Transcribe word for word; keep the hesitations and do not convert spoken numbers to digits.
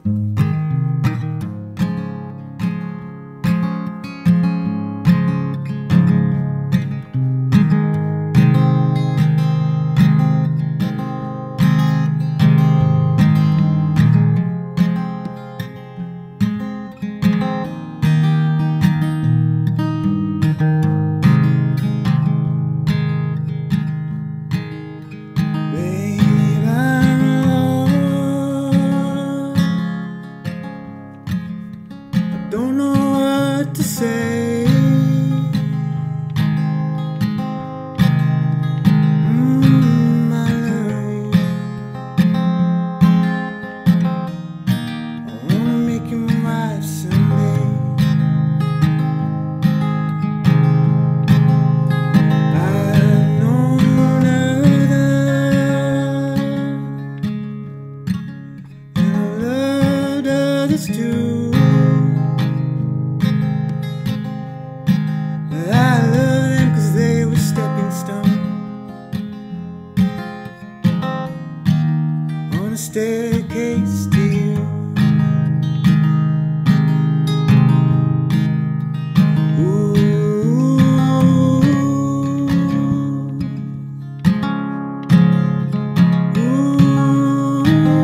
Don't know what to say. Mm, I love you. I wanna make you my wife someday. I've known others, and I loved others too. I love them 'cause they were stepping stones on a staircase to you. Ooh. Ooh.